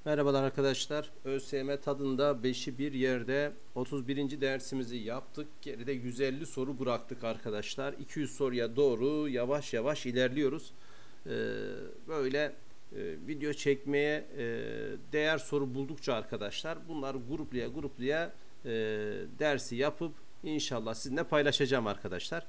Merhabalar arkadaşlar. ÖSYM tadında 5'i bir yerde 31. dersimizi yaptık. Geride 150 soru bıraktık arkadaşlar. 200 soruya doğru yavaş yavaş ilerliyoruz. Böyle video çekmeye değer soru buldukça arkadaşlar bunları gruplaya dersi yapıp inşallah sizinle paylaşacağım arkadaşlar.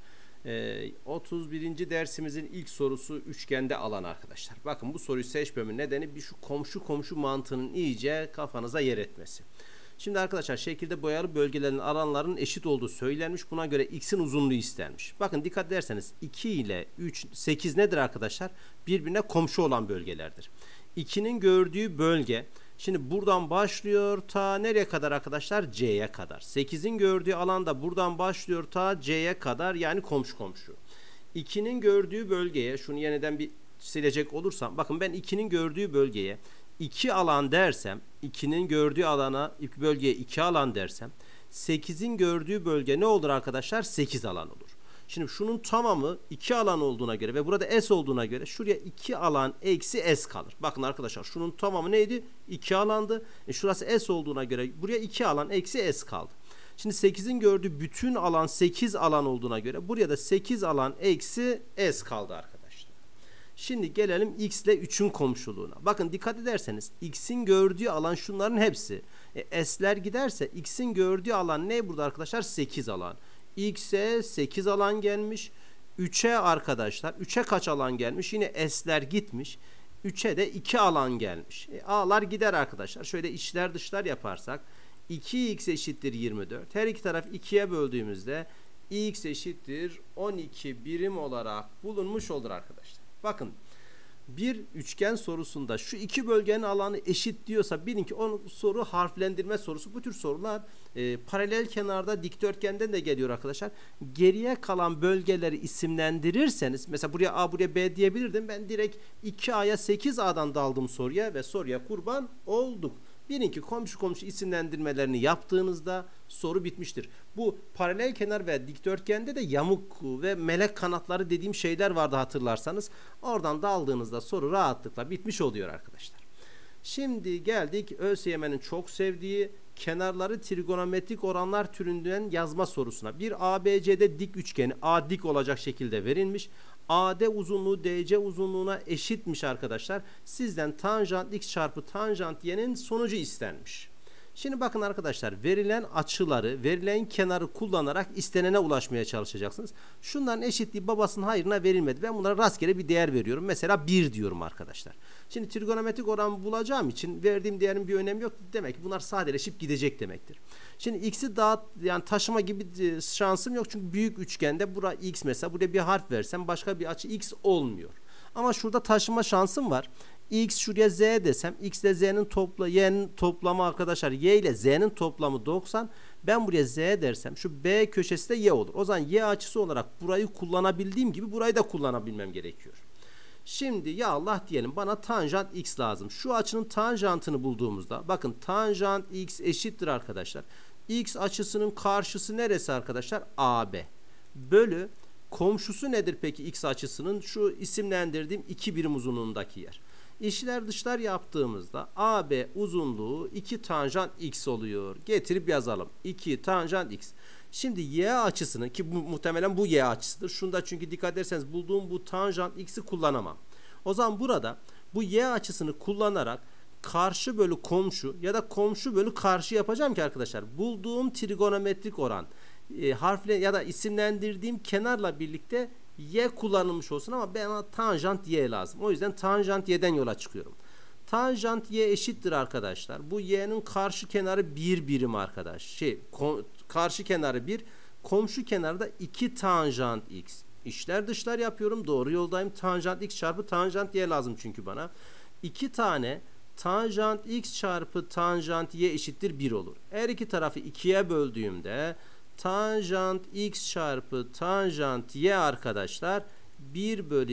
31. dersimizin ilk sorusu üçgende alan arkadaşlar. Bakın bu soruyu seçmemin nedeni bir şu komşu mantığının iyice kafanıza yer etmesi. Şimdi arkadaşlar şekilde boyalı bölgelerin alanlarının eşit olduğu söylenmiş. Buna göre x'in uzunluğu istenmiş. Bakın dikkat ederseniz 2 ile 3, 8 nedir arkadaşlar? Birbirine komşu olan bölgelerdir. 2'nin gördüğü bölge şimdi buradan başlıyor ta nereye kadar arkadaşlar? C'ye kadar. 8'in gördüğü alan da buradan başlıyor ta C'ye kadar, yani komşu. 2'nin gördüğü bölgeye şunu yeniden bir silecek olursam, bakın ben 2'nin gördüğü bölgeye 2 alan dersem, 2'nin gördüğü alana bölgeye 2 alan dersem, 8'in gördüğü bölge ne olur arkadaşlar? 8 alan olur. Şimdi şunun tamamı 2 alan olduğuna göre ve burada S olduğuna göre şuraya 2 alan eksi S kalır. Bakın arkadaşlar şunun tamamı neydi? 2 alandı. Şurası S olduğuna göre buraya 2 alan eksi S kaldı. Şimdi 8'in gördüğü bütün alan 8 alan olduğuna göre buraya da 8 alan eksi S kaldı arkadaşlar. Şimdi gelelim x ile 3'ün komşuluğuna. Bakın dikkat ederseniz x'in gördüğü alan şunların hepsi. S'ler giderse x'in gördüğü alan ne burada arkadaşlar? 8 alan. X'e 8 alan gelmiş. 3'e arkadaşlar 3'e kaç alan gelmiş? Yine S'ler gitmiş. 3'e de 2 alan gelmiş. A'lar gider arkadaşlar. Şöyle içler dışlar yaparsak 2x eşittir 24. Her iki taraf 2'ye böldüğümüzde x eşittir 12 birim olarak bulunmuş olur arkadaşlar. Bakın bir üçgen sorusunda şu iki bölgenin alanı eşit diyorsa bilin ki o soru harflendirme sorusu. Bu tür sorular paralel kenarda dikdörtgenden de geliyor arkadaşlar. Geriye kalan bölgeleri isimlendirirseniz, mesela buraya A buraya B diyebilirdim. Ben direkt 2A'ya 8A'dan daldım soruya ve soruya kurban olduk. Bilin ki komşu isimlendirmelerini yaptığınızda soru bitmiştir. Bu paralel kenar ve dikdörtgende de yamuk ve melek kanatları dediğim şeyler vardı hatırlarsanız. Oradan daldığınızda soru rahatlıkla bitmiş oluyor arkadaşlar. Şimdi geldik ÖSYM'nin çok sevdiği kenarları trigonometrik oranlar türünden yazma sorusuna. Bir ABCD dik üçgeni A dik olacak şekilde verilmiş. AD uzunluğu DC uzunluğuna eşitmiş arkadaşlar. Sizden tanjant x çarpı tanjant y'nin sonucu istenmiş. Şimdi bakın arkadaşlar, verilen açıları, verilen kenarı kullanarak istenene ulaşmaya çalışacaksınız. Şunların eşitliği babasının hayrına verilmedi. Ben bunlara rastgele bir değer veriyorum. Mesela 1 diyorum arkadaşlar. Şimdi trigonometrik oran bulacağım için verdiğim değerin bir önemi yok. Demek ki bunlar sadeleşip gidecek demektir. Şimdi x'i yani taşıma gibi şansım yok. Çünkü büyük üçgende bura x, mesela buraya bir harf versem başka bir açı x olmuyor. Ama şurada taşıma şansım var. X şuraya z desem, x ile z'nin y'nin toplamı arkadaşlar, y ile z'nin toplamı 90. Ben buraya z dersem şu b köşesi de y olur. O zaman y açısı olarak burayı kullanabildiğim gibi burayı da kullanabilmem gerekiyor. Şimdi ya Allah diyelim, bana tanjant x lazım. Şu açının tanjantını bulduğumuzda bakın tanjant x eşittir arkadaşlar. X açısının karşısı neresi arkadaşlar? AB. Bölü komşusu nedir peki x açısının? Şu isimlendirdiğim 2 birim uzunluğundaki yer. İçler dışlar yaptığımızda AB uzunluğu 2 tanjant x oluyor. Getirip yazalım. 2 tanjant x. Şimdi y açısını, ki muhtemelen bu y açısıdır. Şunda çünkü dikkat ederseniz bulduğum bu tanjant x'i kullanamam. O zaman burada bu y açısını kullanarak karşı bölü komşu ya da komşu bölü karşı yapacağım ki arkadaşlar bulduğum trigonometrik oran harfle ya da isimlendirdiğim kenarla birlikte y kullanılmış olsun, ama bana tanjant y lazım. O yüzden tanjant y'den yola çıkıyorum. Tanjant y eşittir arkadaşlar. Bu y'nin karşı kenarı 1 birim arkadaş. Karşı kenarı 1, komşu kenarı da 2 tanjant x. İçler dışlar yapıyorum. Doğru yoldayım. Tanjant x çarpı tanjant y lazım çünkü bana. 2 tane tanjant x çarpı tanjant y eşittir 1 olur. Her iki tarafı 2'ye böldüğümde tanjant x çarpı tanjant y arkadaşlar 1 bölü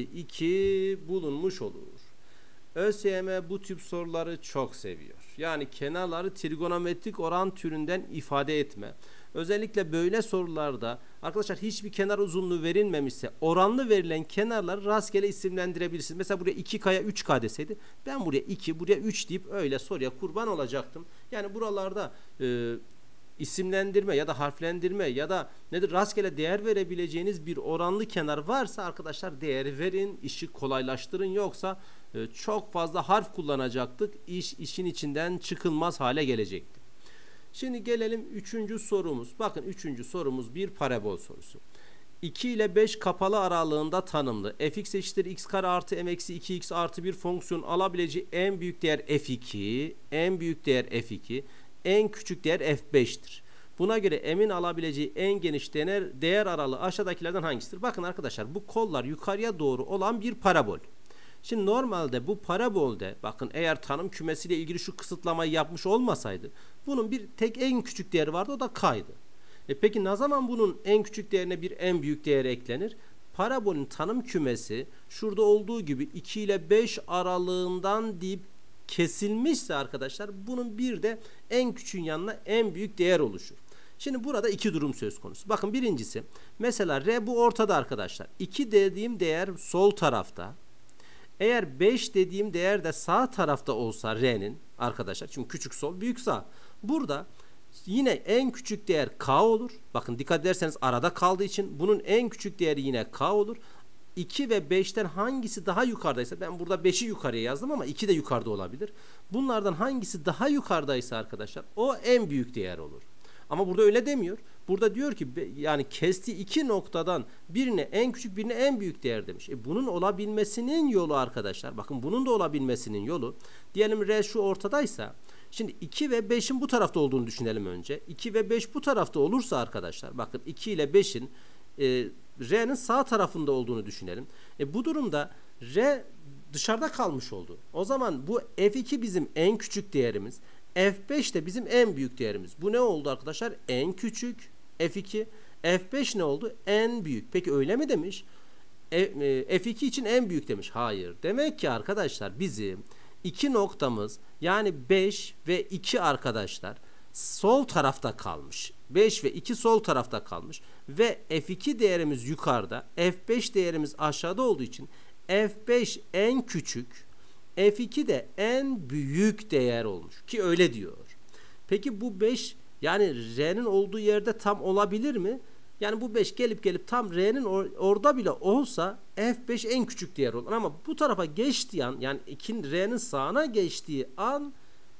2 bulunmuş olur. ÖSYM bu tip soruları çok seviyor. Yani kenarları trigonometrik oran türünden ifade etme. Özellikle böyle sorularda Arkadaşlar hiçbir kenar uzunluğu verilmemişse oranlı verilen kenarları rastgele isimlendirebilirsiniz. Mesela buraya 2K'ya 3K deseydi ben buraya 2 buraya 3 deyip öyle soruya kurban olacaktım. Yani buralarda isimlendirme ya da harflendirme ya da nedir rastgele değer verebileceğiniz bir oranlı kenar varsa arkadaşlar değeri verin, işi kolaylaştırın, yoksa çok fazla harf kullanacaktık, işin içinden çıkılmaz hale gelecekti. Şimdi gelelim 3. sorumuz. Bakın 3. sorumuz bir parabol sorusu. 2 ile 5 kapalı aralığında tanımlı fx eşittir x kare artı m eksi 2x artı 1 fonksiyon alabileceği en büyük değer f2, en büyük değer f2, en küçük değer f5'tir. Buna göre m'in alabileceği en geniş değer aralığı aşağıdakilerden hangisidir? Bakın arkadaşlar, bu kollar yukarıya doğru olan bir parabol. Şimdi normalde bu parabolde bakın, eğer tanım kümesiyle ilgili şu kısıtlamayı yapmış olmasaydı bunun bir tek en küçük değeri vardı, o da k'ydı. Peki ne zaman bunun en küçük değerine bir en büyük değer eklenir? Parabolün tanım kümesi şurada olduğu gibi 2 ile 5 aralığından deyip kesilmişse arkadaşlar, bunun bir de en küçüğün yanına en büyük değer oluşur. Şimdi burada iki durum söz konusu. Bakın birincisi, mesela r bu ortada arkadaşlar. 2 dediğim değer sol tarafta. Eğer 5 dediğim değer de sağ tarafta olsa r'nin arkadaşlar, çünkü küçük sol büyük sağ, burada yine en küçük değer k olur. Bakın dikkat ederseniz arada kaldığı için bunun en küçük değeri yine k olur. 2 ve 5'ten hangisi daha yukarıdaysa, ben burada 5'i yukarıya yazdım ama 2 de yukarıda olabilir. Bunlardan hangisi daha yukarıdaysa arkadaşlar o en büyük değer olur. Ama burada öyle demiyor. Burada diyor ki yani kestiği iki noktadan birine en küçük, birine en büyük değer demiş. Bunun olabilmesinin yolu arkadaşlar, bakın bunun da olabilmesinin yolu, diyelim r şu ortadaysa, şimdi 2 ve 5'in bu tarafta olduğunu düşünelim önce. 2 ve 5 bu tarafta olursa arkadaşlar, bakın 2 ile 5'in r'nin sağ tarafında olduğunu düşünelim. Bu durumda r dışarıda kalmış oldu. O zaman bu f2 bizim en küçük değerimiz, f5 de bizim en büyük değerimiz. Bu ne oldu arkadaşlar? En küçük f2. f5 ne oldu? En büyük. Peki öyle mi demiş? f2 için en büyük demiş. Hayır. Demek ki arkadaşlar bizim iki noktamız, yani 5 ve 2 arkadaşlar sol tarafta kalmış. 5 ve 2 sol tarafta kalmış ve f2 değerimiz yukarıda, f5 değerimiz aşağıda olduğu için f5 en küçük, f2 de en büyük değer olmuş ki öyle diyor. Peki bu 5 yani r'nin olduğu yerde tam olabilir mi? Yani bu 5 gelip tam r'nin orada bile olsa f5 en küçük değer olur. Ama bu tarafa geçtiği an, yani r'nin sağına geçtiği an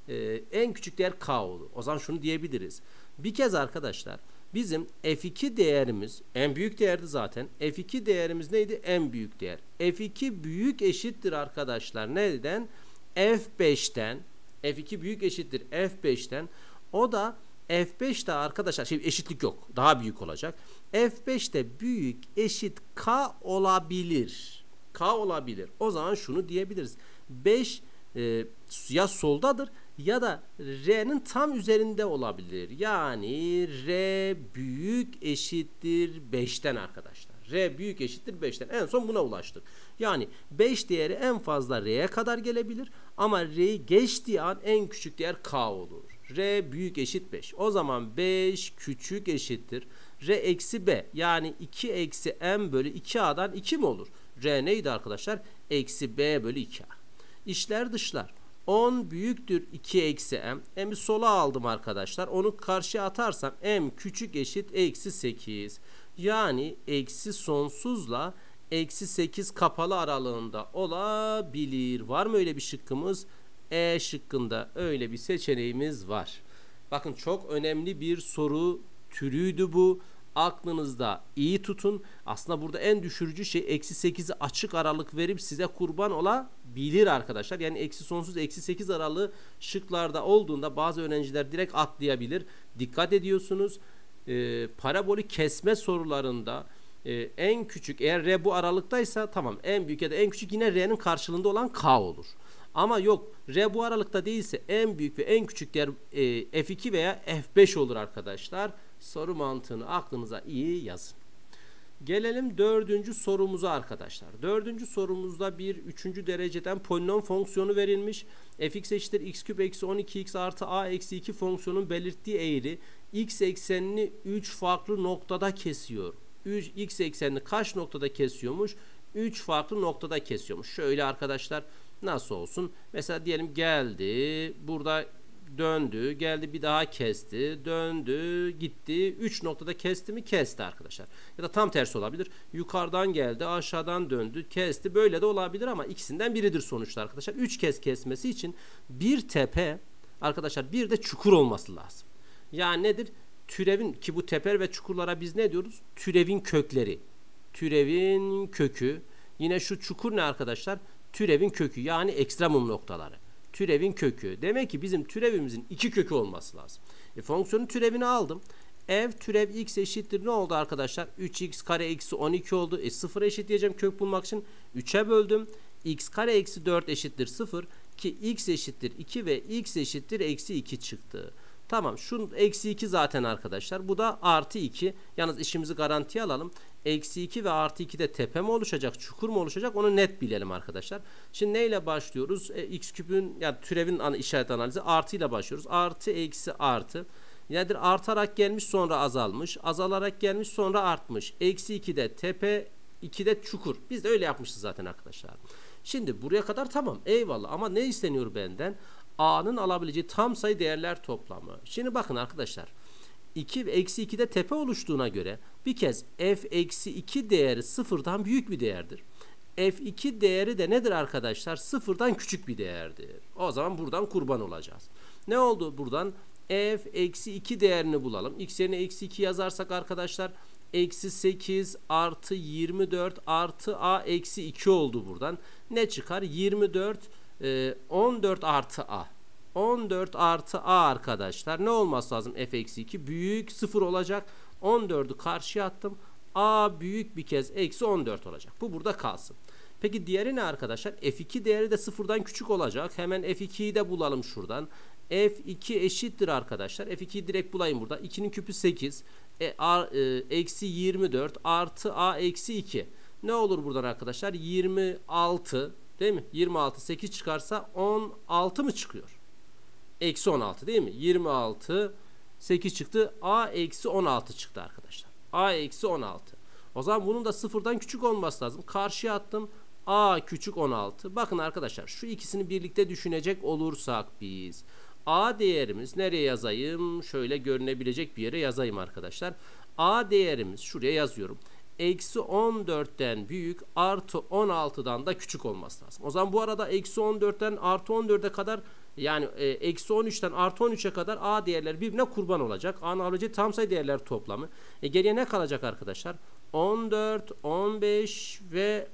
en küçük değer k olur. O zaman şunu diyebiliriz. Bir kez arkadaşlar, bizim f2 değerimiz en büyük değerdi zaten. f2 değerimiz neydi? En büyük değer. f2 büyük eşittir arkadaşlar. Neden? f5'ten. f2 büyük eşittir f5'ten. O da f5'te arkadaşlar, eşitlik yok. Daha büyük olacak. f5'te büyük eşit k olabilir. K olabilir. O zaman şunu diyebiliriz. 5 ya soldadır ya da r'nin tam üzerinde olabilir. Yani r büyük eşittir 5'ten arkadaşlar. R büyük eşittir 5'ten. En son buna ulaştık. Yani 5 değeri en fazla r'ye kadar gelebilir ama r'yi geçtiği an en küçük değer k olur. R büyük eşit 5. O zaman 5 küçük eşittir r eksi b, yani 2 eksi m bölü 2a'dan 2 mi olur? R neydi arkadaşlar? Eksi b bölü 2a. İşler dışlar. 10 büyüktür 2 eksi m. M'i sola aldım arkadaşlar. Onu karşıya atarsam m küçük eşit eksi 8. Yani eksi sonsuzla eksi 8 kapalı aralığında olabilir. Var mı öyle bir şıkkımız? E şıkkında öyle bir seçeneğimiz var. Bakın çok önemli bir soru türüydü bu. Aklınızda iyi tutun. Aslında burada en düşürücü şey eksi 8'i açık aralık verip size kurban olabilir arkadaşlar. Yani eksi sonsuz eksi 8 aralığı şıklarda olduğunda bazı öğrenciler direkt atlayabilir. Dikkat ediyorsunuz. Parabolü kesme sorularında en küçük, eğer r bu aralıktaysa tamam, en büyük ya da en küçük yine r'nin karşılığında olan k olur. Ama yok, r bu aralıkta değilse en büyük ve en küçük değer f2 veya f5 olur arkadaşlar. Soru mantığını aklınıza iyi yazın. Gelelim dördüncü sorumuza arkadaşlar. Dördüncü sorumuzda bir üçüncü dereceden polinom fonksiyonu verilmiş. Fx eşittir x küp eksi 12x artı a eksi 2 fonksiyonun belirttiği eğri x eksenini 3 farklı noktada kesiyor. X eksenini kaç noktada kesiyormuş? 3 farklı noktada kesiyormuş. Şöyle arkadaşlar, nasıl olsun? Mesela diyelim geldi, burada döndü, geldi, bir daha kesti, döndü, gitti. 3 noktada kesti mi? Kesti arkadaşlar. Ya da tam tersi olabilir. Yukarıdan geldi, aşağıdan döndü, kesti. Böyle de olabilir ama ikisinden biridir sonuçta arkadaşlar. 3 kez kesmesi için bir tepe arkadaşlar, bir de çukur olması lazım. Yani nedir? Türevin, ki bu tepe ve çukurlara biz ne diyoruz? Türevin kökleri. Türevin kökü. Yine şu çukur ne arkadaşlar? Türevin kökü, yani ekstremum noktaları. Türevin kökü. Demek ki bizim türevimizin iki kökü olması lazım. Fonksiyonun türevini aldım. F türev x eşittir ne oldu arkadaşlar? 3x kare eksi 12 oldu. 0 eşitleyeceğim kök bulmak için. 3'e böldüm. X kare eksi 4 eşittir 0. Ki x eşittir 2 ve x eşittir eksi 2 çıktı. Tamam, şu eksi 2 zaten arkadaşlar. Bu da artı 2. Yalnız işimizi garantiye alalım. Eksi 2 ve artı 2 de tepe mi oluşacak, çukur mu oluşacak, onu net bilelim arkadaşlar. Şimdi neyle başlıyoruz? X küpün, yani türevin işaret analizi artıyla başlıyoruz. Artı eksi artı. Nedir? Artarak gelmiş sonra azalmış. Azalarak gelmiş sonra artmış. Eksi 2 de tepe, 2 de çukur. Biz de öyle yapmışız zaten arkadaşlar. Şimdi buraya kadar tamam, eyvallah, ama ne isteniyor benden? A'nın alabileceği tam sayı değerler toplamı. Şimdi bakın arkadaşlar, 2 ve eksi 2'de tepe oluştuğuna göre bir kez f eksi 2 değeri sıfırdan büyük bir değerdir. F2 değeri de nedir arkadaşlar? Sıfırdan küçük bir değerdir. O zaman buradan kurban olacağız. Ne oldu buradan? F eksi 2 değerini bulalım. X yerine eksi 2 yazarsak arkadaşlar, eksi 8 artı 24 artı a eksi 2 oldu buradan. Ne çıkar? 24 14 artı a. 14 artı a arkadaşlar ne olması lazım? F eksi 2 büyük 0 olacak. 14'ü karşıya attım. A büyük bir kez eksi 14 olacak. Bu burada kalsın. Peki diğeri ne arkadaşlar? F2 değeri de sıfırdan küçük olacak. Hemen F2'yi de bulalım şuradan. F2 eşittir arkadaşlar. F2'yi direkt bulayım burada. 2'nin küpü 8. Eksi 24 artı a eksi 2. Ne olur buradan arkadaşlar? 26 değil mi? 26 8 çıkarsa 16 mı çıkıyor? Eksi 16 değil mi? 26 8 çıktı. A eksi 16 çıktı arkadaşlar. A eksi 16. O zaman bunun da sıfırdan küçük olması lazım. Karşıya attım. A küçük 16. Bakın arkadaşlar, şu ikisini birlikte düşünecek olursak biz, A değerimiz nereye yazayım? Şöyle görünebilecek bir yere yazayım arkadaşlar. A değerimiz şuraya yazıyorum. Eksi 14'ten büyük, artı 16'dan da küçük olması lazım. O zaman bu arada eksi 14'ten artı 14'e kadar, yani eksi 13'ten artı 13'e kadar a değerleri birbirine kurban olacak. A'nın alabileceği tam sayı değerler toplamı. Geriye ne kalacak arkadaşlar? 14, 15 ve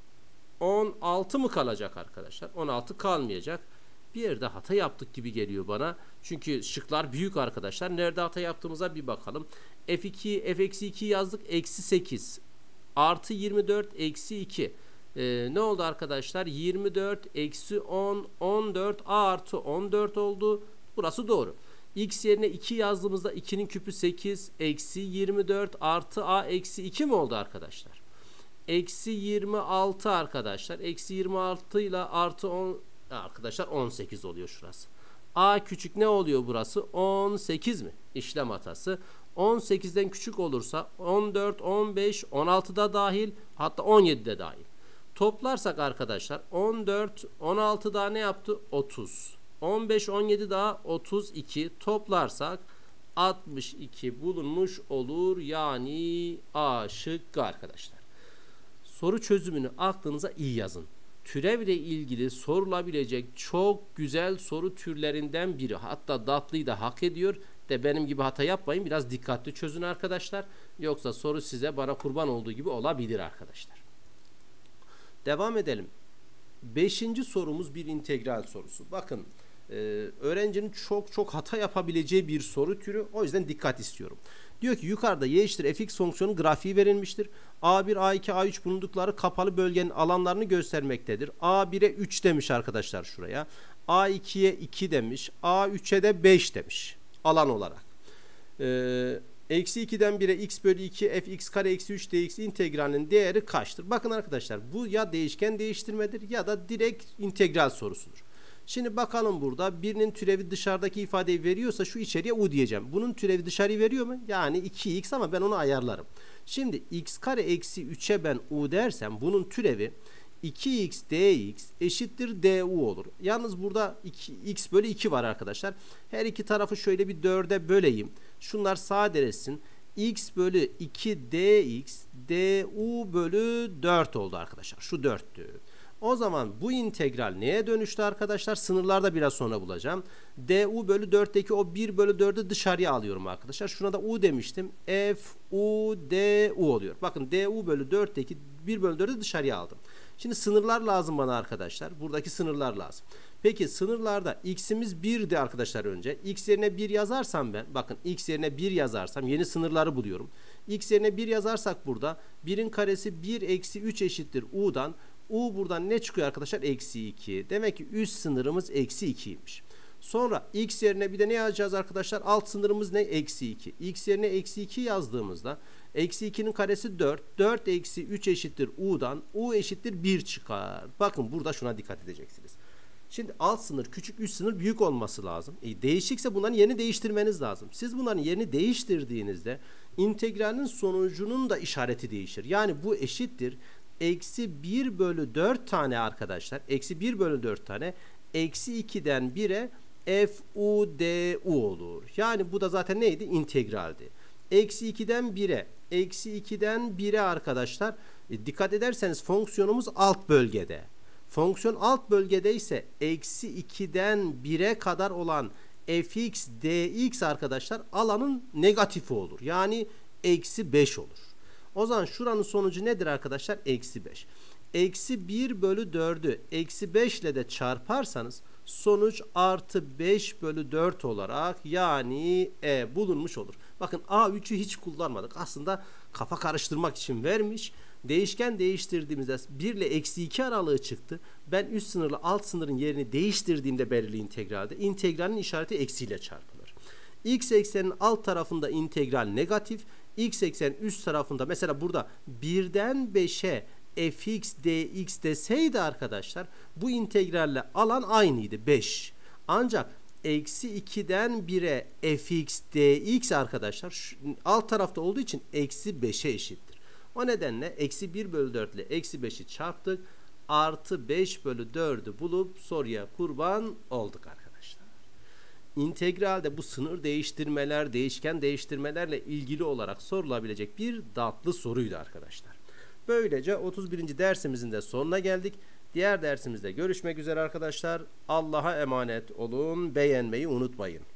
16 mı kalacak arkadaşlar? 16 kalmayacak. Bir yerde hata yaptık gibi geliyor bana. Çünkü şıklar büyük arkadaşlar. Nerede hata yaptığımıza bir bakalım. F2, f-2 yazdık. Eksi 8 artı 24 eksi 2. Ne oldu arkadaşlar? 24 eksi 10 14 a artı 14 oldu. Burası doğru. X yerine 2 yazdığımızda 2'nin küpü 8 eksi 24 artı a eksi 2 mi oldu arkadaşlar? Eksi 26 arkadaşlar. Eksi 26 ile artı 10 arkadaşlar 18 oluyor şurası. A küçük ne oluyor burası? 18 mi? İşlem hatası. 18'den küçük olursa 14, 15, 16 da dahil, hatta 17 de dahil. Toplarsak arkadaşlar 14, 16 daha ne yaptı? 30. 15, 17 daha 32. Toplarsak 62 bulunmuş olur. Yani A şıkkı arkadaşlar. Soru çözümünü aklınıza iyi yazın. Türevle ilgili sorulabilecek çok güzel soru türlerinden biri. Hatta Datlı'yı da hak ediyor. De benim gibi hata yapmayın. Biraz dikkatli çözün arkadaşlar. Yoksa soru size, bana kurban olduğu gibi olabilir arkadaşlar. Devam edelim. 5. sorumuz bir integral sorusu. Bakın, öğrencinin çok hata yapabileceği bir soru türü. O yüzden dikkat istiyorum. Diyor ki yukarıda y eşittir fx fonksiyonu grafiği verilmiştir. A1, A2, A3 bulundukları kapalı bölgenin alanlarını göstermektedir. A1'e 3 demiş arkadaşlar şuraya. A2'ye 2 demiş. A3'e de 5 demiş alan olarak. Eksi 2'den 1'e x bölü 2 f x kare eksi 3 dx integralinin değeri kaçtır? Bakın arkadaşlar, bu ya değişken değiştirmedir ya da direkt integral sorusudur. Şimdi bakalım, burada birinin türevi dışarıdaki ifadeyi veriyorsa şu içeriye u diyeceğim. Bunun türevi dışarıyı veriyor mu? Yani 2x, ama ben onu ayarlarım. Şimdi x kare eksi 3'e ben u dersem bunun türevi 2x dx eşittir du olur. Yalnız burada x bölü 2 var arkadaşlar. Her iki tarafı şöyle bir 4'e böleyim. Şunlar sadeleşsin. X bölü 2 dx du bölü 4 oldu arkadaşlar. Şu 4'tü. O zaman bu integral neye dönüştü arkadaşlar? Sınırlarda biraz sonra bulacağım. Du bölü 4'teki o 1 bölü 4'ü dışarıya alıyorum arkadaşlar. Şuna da u demiştim. F u du oluyor. Bakın du bölü 4'teki 1 bölü 4'ü dışarıya aldım. Şimdi sınırlar lazım bana arkadaşlar. Buradaki sınırlar lazım. Peki sınırlarda x'imiz 1'di arkadaşlar önce. X yerine 1 yazarsam ben, bakın x yerine 1 yazarsam yeni sınırları buluyorum. X yerine 1 yazarsak burada 1'in karesi 1 eksi 3 eşittir u'dan. U buradan ne çıkıyor arkadaşlar? Eksi 2. Demek ki üst sınırımız eksi 2'ymiş. Sonra x yerine bir de ne yazacağız arkadaşlar? Alt sınırımız ne? Eksi 2. X yerine eksi 2 yazdığımızda eksi 2'nin karesi 4. 4 eksi 3 eşittir u'dan. U eşittir 1 çıkar. Bakın burada şuna dikkat edeceksiniz. Şimdi alt sınır küçük, üst sınır büyük olması lazım. Değişikse bunların yerini değiştirmeniz lazım. Siz bunların yerini değiştirdiğinizde integralin sonucunun da işareti değişir. Yani bu eşittir eksi 1 bölü 4 tane arkadaşlar. Eksi 1 bölü 4 tane. Eksi 2'den 1'e f u du olur. Yani bu da zaten neydi? İntegraldi. Eksi 2'den 1'e. Eksi 2'den 1'e arkadaşlar. Dikkat ederseniz fonksiyonumuz alt bölgede. Fonksiyon alt bölgede ise eksi 2'den 1'e kadar olan fx dx arkadaşlar alanın negatifi olur. Yani eksi 5 olur. O zaman şuranın sonucu nedir arkadaşlar? Eksi 5. Eksi 1 bölü 4'ü eksi 5 ile de çarparsanız sonuç artı 5 bölü 4 olarak yani bulunmuş olur. Bakın A3'ü hiç kullanmadık. Aslında kafa karıştırmak için vermiş. Değişken değiştirdiğimizde 1 ile eksi 2 aralığı çıktı. Ben üst sınırla alt sınırın yerini değiştirdiğimde belirli integralde integralin işareti eksiyle çarpılır. X eksenin alt tarafında integral negatif. X eksenin üst tarafında mesela burada 1'den 5'e fx dx deseydi arkadaşlar bu integralle alan aynıydı 5. Ancak eksi 2'den 1'e fx dx arkadaşlar alt tarafta olduğu için eksi 5'e eşittir. O nedenle eksi 1 bölü 4 ile eksi 5'i çarptık. Artı 5 bölü 4'ü bulup soruya kurban olduk arkadaşlar. İntegralde bu sınır değiştirmeler, değişken değiştirmelerle ilgili olarak sorulabilecek bir tatlı soruydu arkadaşlar. Böylece 31. dersimizin de sonuna geldik. Diğer dersimizde görüşmek üzere arkadaşlar. Allah'a emanet olun. Beğenmeyi unutmayın.